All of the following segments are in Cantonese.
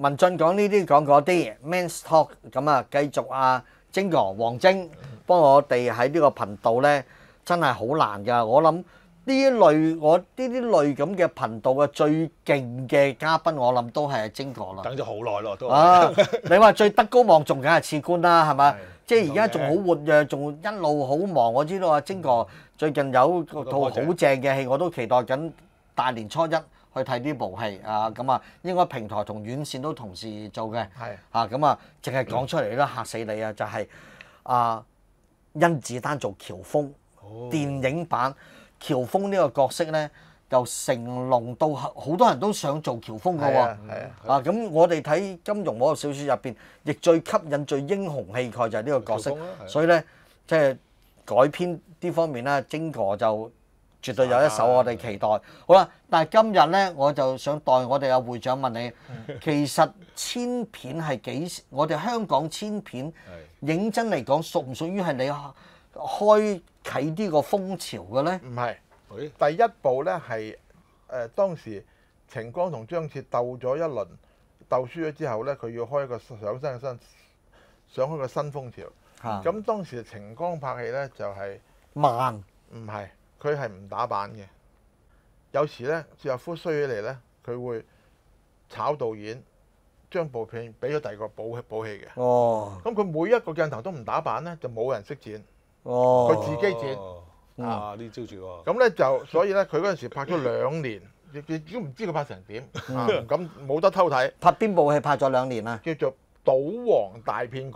文進講呢啲講嗰啲 Men's Talk 咁啊，繼續啊，晶哥黃晶幫我哋喺呢個頻道咧，真係好難㗎。我諗呢一類咁嘅頻道嘅最勁嘅嘉賓，我諗都係阿晶哥啦。 等咗好耐咯，都你話最德高望重梗係次官啦，係咪？即係而家仲好活躍，仲一路好忙。我知道阿晶哥最近有套好正嘅戲，我都期待緊大年初一去睇呢部戲啊！咁啊，應該平台同院線都同時做嘅。係啊，咁啊，淨係講出嚟都嚇死你啊！就係甄子丹做喬峯，電影版喬峯呢個角色咧，由成龍到好多人都想做喬峯嘅喎。咁我哋睇金庸嗰個小説入邊，亦最吸引、最英雄氣概就係呢個角色。所以咧，即係改編呢方面咧，晶哥就絕對有一手，我哋期待。好啦，但係今日咧，我就想代我哋阿會長問你，其實千片係幾時？我哋香港千片認真嚟講，屬唔屬於係你開啓呢個風潮嘅咧？ 唔係，第一部咧係當時程剛同張徹鬥咗一輪，鬥輸咗之後咧，佢要開一個想開個新風潮。咁當時程剛拍戲咧就係慢， 唔係。佢係唔打板嘅，有時咧邵逸夫衰起嚟咧，佢會炒導演，將部片俾咗第二個補戲嘅。咁佢每一個鏡頭都唔打板咧，就冇人識剪。佢自己剪。 呢招住喎。 咁咧就所以咧，佢嗰陣時拍咗2年，亦都唔知佢拍成點。咁冇得偷睇。 拍邊部戲拍咗2年啊？ 叫做《賭王大騙局》。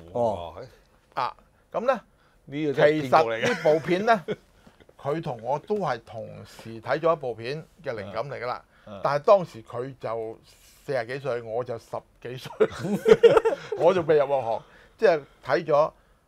咁咧，其實呢部片咧。佢同我都係同時睇咗一部片嘅靈感嚟㗎啦，但係當時佢就40幾歲，我就10幾歲，我就未入行，即係睇咗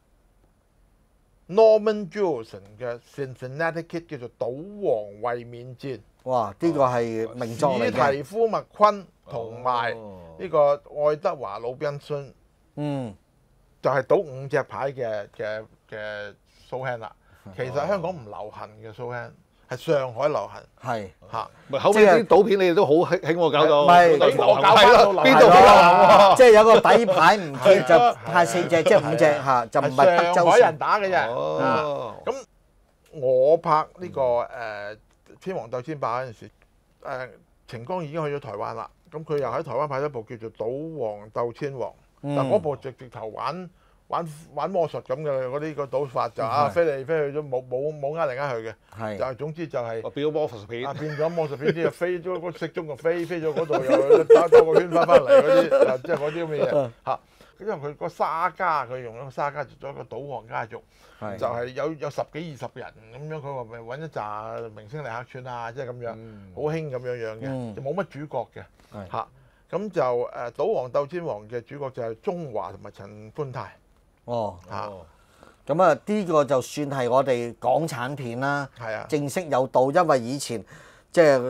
Norman Jewison 嘅 Cincinnati Kid 叫做《賭王衛冕戰》。 哇！呢個係名作嚟嘅。 史提夫麥昆同埋呢個愛德華魯賓遜，就係賭5隻牌嘅 show hand 啦。其實香港唔流行嘅 show hand，係上海流行。係嚇， 咪後尾啲賭片你哋都好興喎，搞到。 唔係我搞翻到邊度流行？ 即係有個底牌唔見就派4隻，即係5隻嚇，就唔係德州。 上海人打嘅啫。咁我拍呢個天王鬥千百嗰陣時，程剛已經去咗台灣啦。咁佢又喺台灣拍咗部叫做《賭王鬥千王》，但嗰部直頭玩魔術咁嘅嗰啲個賭法就飛嚟飛去都冇呃嚟呃去嘅，就係總之就係變咗魔術片， 變咗魔術片啲啊飛咗個骰盅就飛咗嗰度又打多個圈翻嚟嗰啲，即係嗰啲咁嘅嘢嚇。因為佢個沙家佢用咗個沙家做咗一個賭王家族，就係有10幾20人咁樣，佢話咪揾一紮明星嚟客串啊，即係咁樣，好興咁樣嘅，就冇乜主角嘅嚇。咁就賭王鬥千王嘅主角就係鍾華同埋陳寬泰。 咁啊呢個就算係我哋港產片啦，正式有到，因為以前即係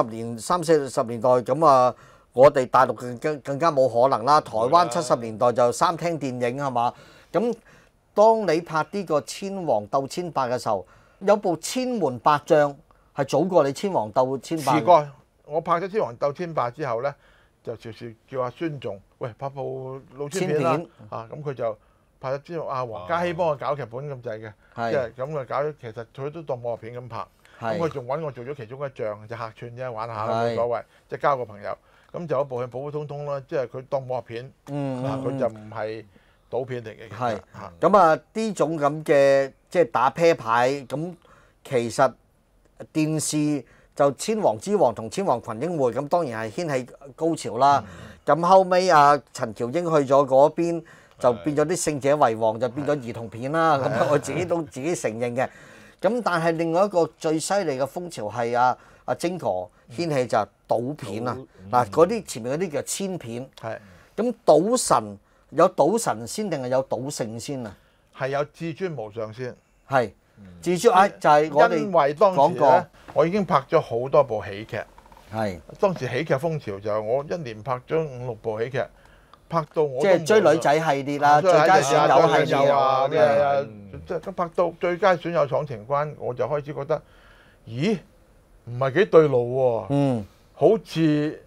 30、40年代咁啊，我哋大陸更加冇可能啦。台灣70年代就3廳電影係嘛？咁當你拍呢個千王鬥千百嘅時候，有部千門百將係早過你千王鬥千百。 試過，我拍咗千王鬥千百之後咧，就隨時叫阿孫仲，喂拍部老千片啦，咁佢就。拍咗之後，黃嘉熙幫我搞劇本咁滯嘅，即係咁啊搞咗。其實佢都當武俠片咁拍，咁佢仲揾我做咗其中一仗，就客串啫，玩下冇所謂，即係交個朋友。咁就一部戲普普通通啦，即係佢當武俠片，佢就唔係賭片嚟嘅。 係咁啊，呢種咁嘅即係打啤牌咁，其實電視就千王之王同千王群英會咁，當然係掀起高潮啦。咁後尾陳喬英去咗嗰邊。就變咗啲勝者為王，就變咗兒童片啦。咁我自己承認嘅。咁但係另外一個最犀利嘅風潮係阿晶哥掀起就係賭片啊！嗱，嗰啲前面嗰啲叫千片。咁賭神有賭神先定係有賭聖先啊？ 係有至尊無上先。 係至尊就係我哋因為當時咧，我已經拍咗好多部喜劇。當時喜劇風潮就係我一年拍咗5、6部喜劇。拍到我即係追女仔系列啦，最佳損友系列啊，即係拍到最佳損友闖情關，我就開始覺得，咦，唔係幾對路喎，好似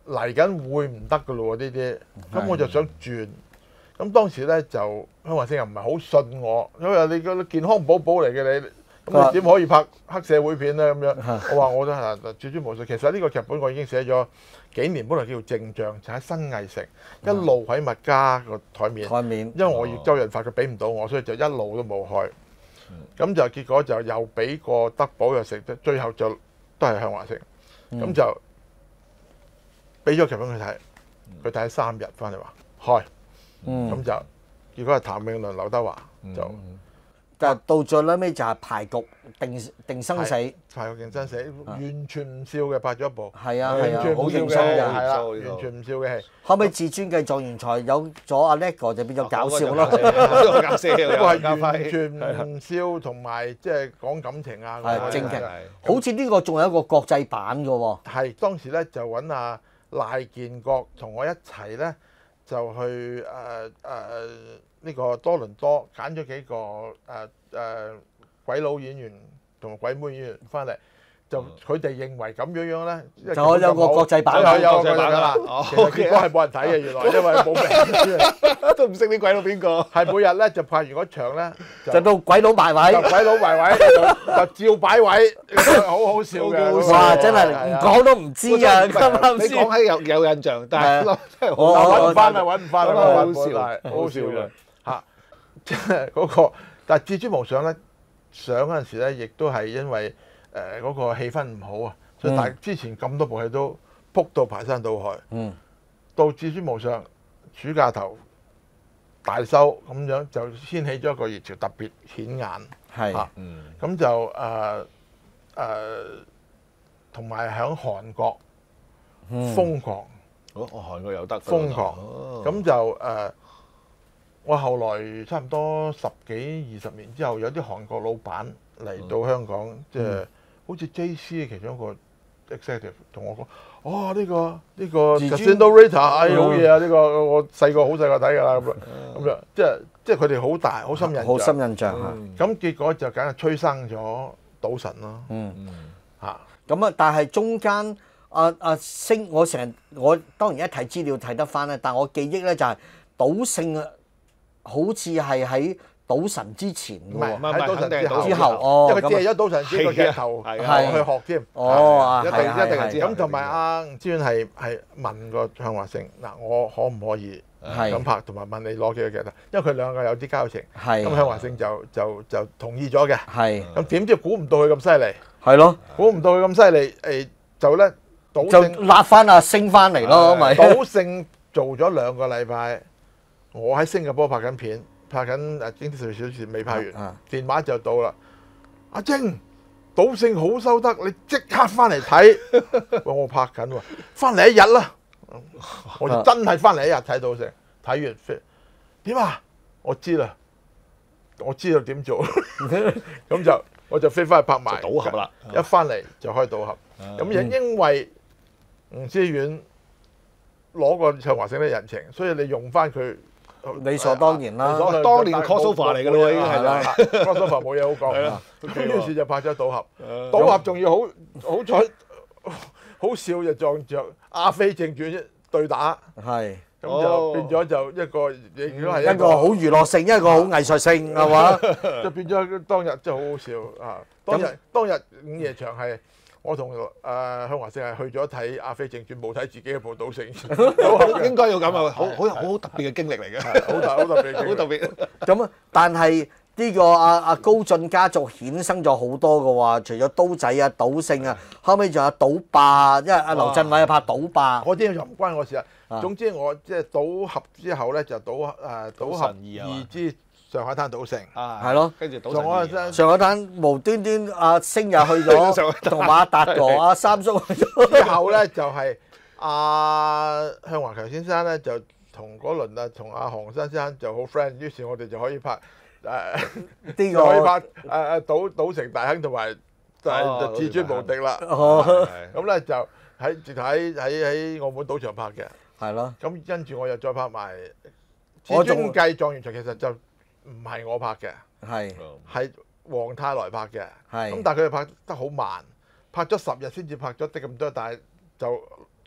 嚟緊會唔得㗎咯喎呢啲，咁我就想轉。咁當時咧就香華星又唔係好信我，因為你個健康寶寶嚟嘅你，咁你點可以拍黑社會片咧咁樣？我話我都係轉轉無術。其實呢個劇本我已經寫咗幾年，本來叫做正像，就喺新藝城，一路喺麥嘉個台面。因為我要周潤發佢俾唔到我，所以就一路都冇開。咁就結果就又俾個德寶又食，最後就都係向華星。咁就俾咗劇本佢睇，佢睇3日翻嚟話開。咁就結果係譚詠麟、劉德華就， 但係到最尾就係牌局定生死， 牌局定生死，完全唔笑嘅拍咗一部， 係啊， 完全好唔笑嘅， 認真嘅， 係啦，完全唔笑嘅戲。 後尾至尊嘅狀元才有咗阿叻哥就變咗搞笑咯， 搞笑， 呢個係完全唔笑同埋即係講感情啊， 係正劇，好似呢個仲有一個國際版嘅喎。 係當時咧就揾阿賴建國同我一齊咧。就去呢個多倫多揀咗幾個鬼佬演員同埋鬼妹演員翻嚟，就佢哋認為咁樣咧， 就有個國際版， 有個國際版啦。其實結果係冇人睇嘅，原來因為冇名， 都唔識啲鬼佬邊個。 係每日咧就拍完嗰場咧， 就到鬼佬埋位， 鬼佬埋位就照擺位，好好笑嘅。 哇！真係唔講都唔知啊！ 你講起有印象，但係真係揾唔翻啦，揾唔翻啦， 好笑， 好笑嘅嚇。即係嗰個，但係《至尊無上》咧上嗰陣時咧，亦都係因為嗰個氣氛唔好啊，所以但係之前咁多部戲都撲到排山倒海。到《至尊無上》暑假頭大收咁樣，就掀起咗一個熱潮，特別顯眼。係咁就同埋喺韓國瘋狂。 韓國有得瘋狂。咁就我後來差唔多10幾20年之後，有啲韓國老闆嚟到香港，即係好似 JC 嘅其中一個 executive 同我講：哦，呢個 Casino Rita，好嘢啊！呢個我細個好細個睇㗎啦，咁樣即係佢哋好大好深印象。 好深印象嚇。 咁結果就梗係催生咗賭神咯。嚇。 咁啊，但係中間阿星，我當然一睇資料睇得翻咧，但我記憶咧就係賭聖好似係喺賭神之前嘅喎， 喺賭神之後， 因為佢借咗賭神呢個鏡頭去學添。一定係咁，同埋吳志遠係問過向華星嗱，我可唔可以咁拍，同埋問你攞幾個鏡頭，因為佢兩個有啲交情。咁向華星就同意咗嘅。咁點知估唔到佢咁犀利。係咯，估唔到佢咁犀利，就咧賭聖就揦翻阿星翻嚟咯，咪賭聖做咗2個禮拜。我喺新加坡拍緊片，拍緊《驚天12小時》未拍完，電話就到啦。阿晶，賭聖好收得，你即刻翻嚟睇。喂，我拍緊喎，翻嚟1日啦。我就真係翻嚟1日睇賭聖，睇完飛點啊？我知啦，我知道點做，咁就我就飛翻去拍埋賭俠啦。 一翻嚟就開賭俠。咁因為吳志遠攞個向華星啲人情，所以你用翻佢。 理所當然啦， 當年 crossover 嚟㗎咯，已經係啦 ，crossover 冇嘢好講。咁於是就拍咗賭俠，賭俠仲要好彩，好笑就撞着《阿飛正傳》對打，咁就變咗就一個，亦都係一個好娛樂性，一個好藝術性，係嘛？ 就變咗當日真係好好笑啊！當日午夜場係。我同向華星係去咗睇《阿飛正傳》，冇睇自己嘅部賭聖， 應該要咁啊！好特別嘅經歷嚟嘅， 好特別， 好特別。 咁啊，但係呢個阿高進家族衍生咗好多嘅喎，除咗刀仔啊、賭聖啊，後尾仲有賭霸，因為阿劉鎮偉拍賭霸， 嗰啲就唔關我事啊。總之我即係賭俠之後咧，就賭俠2之上海灘賭聖， 係咯， 跟住賭神上海灘無端端阿星又去咗，同馬達哥、阿三叔去咗。 之後咧就係向華強先生咧就同嗰輪啊，同阿韓生先生就好 friend，於是我哋就可以拍呢個可以拍賭城大亨同埋至尊無敵啦。咁咧就喺澳門賭場拍嘅。 係咯。 咁跟住我又再拍埋至尊計狀元場，其實就唔係我拍嘅，係黃泰來拍嘅。咁但係佢哋拍得好慢，拍咗10日先至拍咗啲咁多，但係就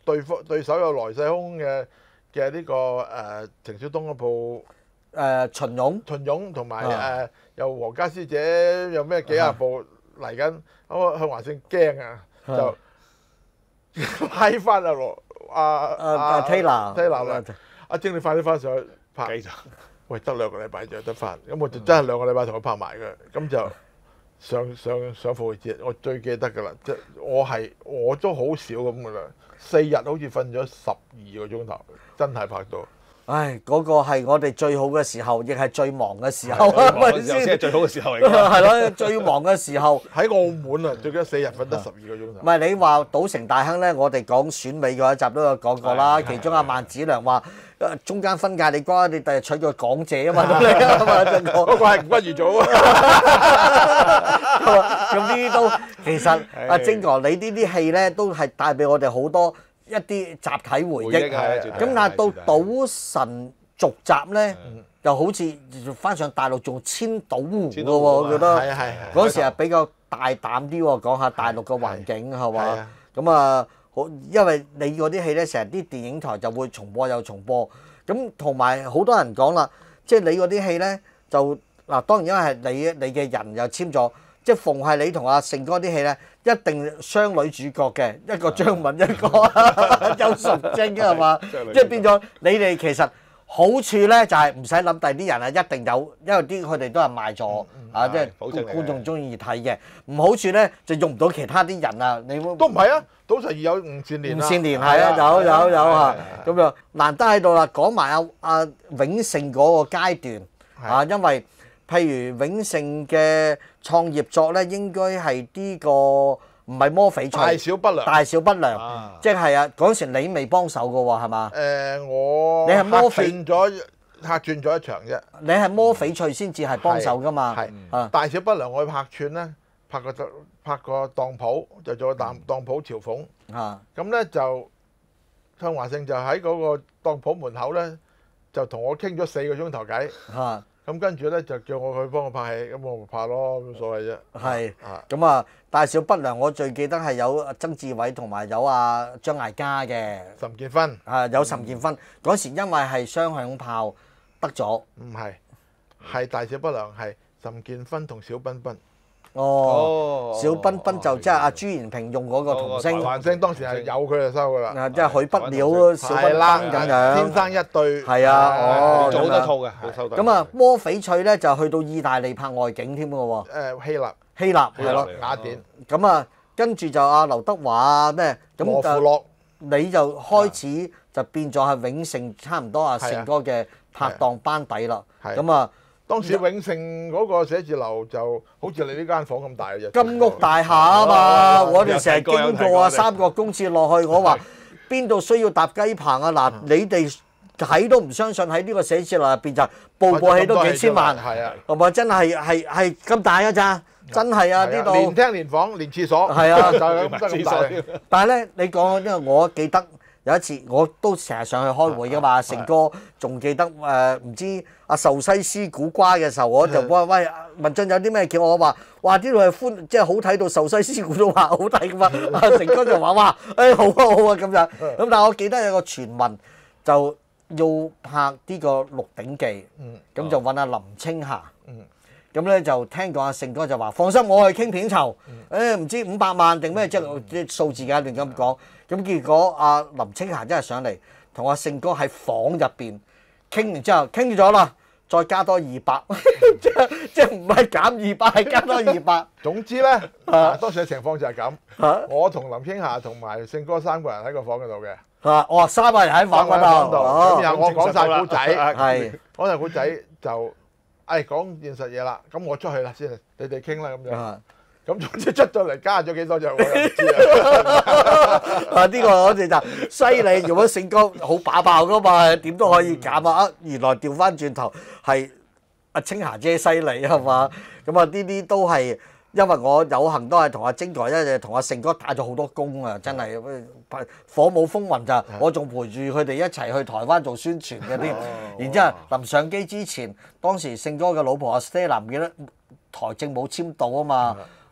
對手有來勢洶嘅呢個程小東嗰部秦勇秦勇同埋有皇家師姐有咩幾廿部嚟緊，咁向華勝驚啊，就拉翻阿 Taylor 阿晶你快啲翻上去拍。喂，得2個禮拜就有得翻，咁我就真係2個禮拜同佢拍埋嘅，咁就上復活節，我最記得㗎啦，即係我都好少咁㗎啦，4日好似瞓咗12個鐘頭，真係拍到。 唉，嗰個係我哋最好嘅時候，亦係最忙嘅時候，係咪先？ 先係最好嘅時候嚟㗎。 係咯，最忙嘅時候。 喺澳門啊，最緊4日瞓得12個鐘頭。 唔係你話賭城大亨咧，我哋講選美嗰一集都有講過啦。其中阿萬梓良話：中間分界你瓜，你第日娶個港姐啊嘛，咁你啊嘛，嗰個係吳君如做啊。咁呢啲都其實阿晶哥，你呢啲戲咧都係帶俾我哋好多一啲集體回憶。咁但係到賭神續集咧，又好似翻上大陸仲簽賭戶嘅喎，我覺得嗰時係比較大膽啲喎，講下大陸嘅環境係嘛？咁啊，好，因為你嗰啲戲咧，成日啲電影台就會重播又重播，咁同埋好多人講啦，即係你嗰啲戲咧就嗱，當然因為係你嘅人又簽咗，即係逢係你同阿成哥啲戲咧，一定雙女主角嘅，一個張敏，一個邱淑貞係嘛？即係變咗你哋其實。好處咧就係唔使諗第啲人啊，一定有，因為啲佢哋都係賣座啊，即係觀眾中意睇嘅。唔好處咧就用唔到其他啲人啊，你都唔係啊，賭神有吳倩蓮吳倩蓮係啊，有嚇，咁樣難得喺度啦。講埋阿永盛嗰個階段啊，因為譬如永盛嘅創業作咧，應該係呢個。唔係魔翡翠，大小不良，即係啊！嗰時你未幫手嘅喎，係嘛？ 我你係魔客串咗一場啫。 你係魔翡翠先至係幫手㗎嘛？ 係大小不良我去客串咧，拍個當鋪，就做個當鋪嘲諷。咁咧就向華勝就喺嗰個當鋪門口咧，就同我傾咗4個鐘頭偈。咁跟住咧就叫我去幫我拍戲，咁我咪拍咯，冇所謂啫。係， 咁啊大小不良，我最記得係有曾志偉同埋有阿張艾嘉嘅。 岑建勳。 有岑建勳，嗰時因為係雙響炮得咗。 唔係，係大小不良係岑建勳同小彬彬。 小彬彬就即係阿朱延平用嗰個童星。 童星當時係有佢就收㗎啦。 即係許不了小彬彬咁樣。 天生一對。 係啊， 做好多套嘅，好收得。 咁啊，魔翡翠咧就去到意大利拍外景添㗎喎。希臘係咯， 雅典。 咁啊，跟住就阿劉德華啊咩咁羅富樂， 你就開始就變咗係永盛差唔多阿成哥嘅拍檔班底啦。咁啊。 當時永盛嗰個寫字樓就好似你呢間房咁大嘅啫， 金屋大廈啊嘛！我哋成日經過啊，三角公廁落去，我話邊度需要搭雞棚啊？嗱，你哋睇都唔相信喺呢個寫字樓入邊就部戲都幾千萬，係咪真係咁大㗎咋？真係啊！呢度連廳連房連廁所， 係啊， 就係咁大。 但係咧，你講因為我記得。有一次我都成日上去開會㗎嘛，成哥仲記得唔知阿壽西斯古瓜嘅時候，我就話喂文進有啲咩叫我話，哇呢度係即係好睇到壽西斯古都話好睇㗎嘛，成哥就話哇好啊咁樣，咁但係我記得有個傳聞就要拍呢個《鹿鼎記》，咁就揾阿林青霞。咁咧就聽講阿成哥就話放心，我去傾片酬，唔知500萬定咩，即係啲數字㗎亂咁講。咁結果阿林青霞真係上嚟同阿成哥喺房入邊傾完之後傾咗啦，再加多200，即係唔係減200係加多200。 總之咧，當時嘅情況就係咁。我同林青霞同埋成哥3個人喺個房嗰度嘅。 我話3個人喺房嗰度。 咁然後我講晒古仔，講晒古仔就。講現實嘢啦，咁我出去啦先，你哋傾啦咁樣。咁總之出咗嚟加咗幾多就我又唔知啦。 呢個我哋就犀利，如果成哥好把爆噶嘛，點都可以減啊！原來調翻轉頭係阿青霞姐犀利係嘛？咁啊呢啲都係因為我有幸都係同阿晶哥一齊同阿成哥打咗好多工啊！真係火舞風雲咋，我仲陪住佢哋一齊去台灣做宣傳嘅添。然之後臨上機之前，當時成哥嘅老婆阿 Stella 唔記得台證冇簽到啊嘛。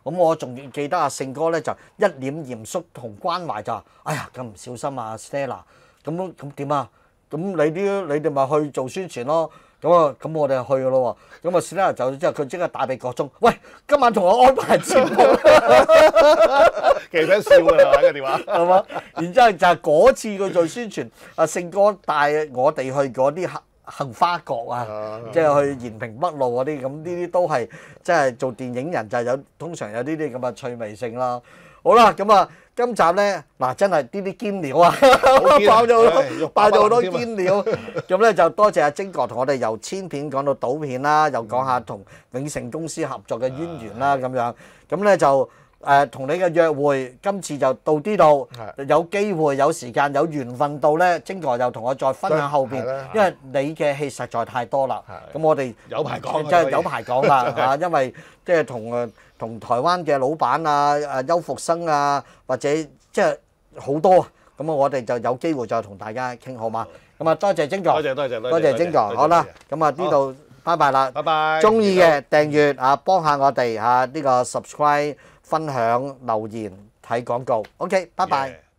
咁我仲記得阿勝哥咧就一臉嚴肅同關懷就話：哎呀，咁唔小心啊 Stella， 咁點啊？咁你哋咪去做宣傳咯。咁我哋就去噶咯喎。咁啊 Stella 走咗之後，佢即刻打俾國忠：喂，今晚同我安排節目。 其實想笑㗎啦，打個電話。 係嘛？然之後就係嗰次佢做宣傳，阿勝哥帶我哋去嗰啲杏花角啊，即係去延平北路嗰啲，咁呢啲都係即係做電影人就通常有呢啲咁嘅趣味性啦。好啦，咁啊，今集咧嗱真係呢啲堅料啊，爆咗好多堅料。咁咧就多謝阿晶哥同我哋由千片講到賭片啦，又講下同永盛公司合作嘅淵源啦咁樣。咁咧就同你嘅約會，今次就到呢度。有機會、有時間、有緣分到咧，晶哥又同我再分享後邊，因為你嘅戲實在太多啦。咁我哋有排講， 真係有排講啦嚇，因為即係同台灣嘅老闆啊、邱福生啊，或者即係好多。咁我哋就有機會再同大家傾好嘛。咁啊，多謝晶哥，多謝晶哥。好啦，咁啊呢度拜拜啦， 拜拜。 中意嘅訂閱啊，幫下我哋嚇呢個 subscribe。分享、留言、睇廣告，OK，拜拜。